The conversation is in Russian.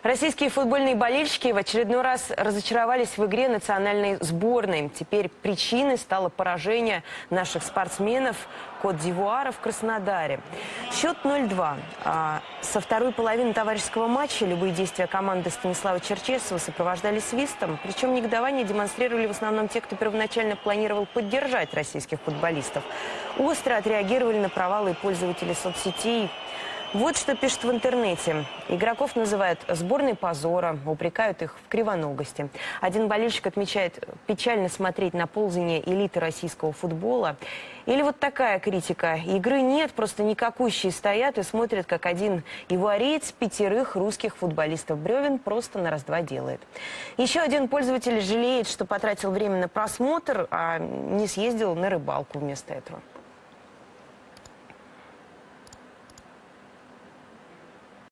Российские футбольные болельщики в очередной раз разочаровались в игре национальной сборной. Теперь причиной стало поражение наших спортсменов Кот-д'Ивуара в Краснодаре. Счет 0-2. Со второй половины товарищеского матча любые действия команды Станислава Черчесова сопровождали свистом. Причем негодование демонстрировали в основном те, кто первоначально планировал поддержать российских футболистов. Остро отреагировали на провалы пользователи соцсетей. Вот что пишут в интернете. Игроков называют сборной позора, упрекают их в кривоногости. Один болельщик отмечает: печально смотреть на ползание элиты российского футбола. Или вот такая критика: игры нет, просто никакущие стоят и смотрят, как один ивуареец 5 русских футболистов бревен просто на раз-два делает. Еще один пользователь жалеет, что потратил время на просмотр, а не съездил на рыбалку вместо этого.